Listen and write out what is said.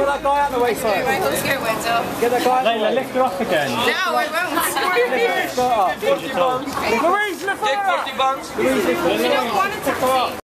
Get that guy out of the way, sorry. My horse go window. Get that guy out of the way. Layla, lift her up again. No, I won't. Louise, lift her up. We don't want it to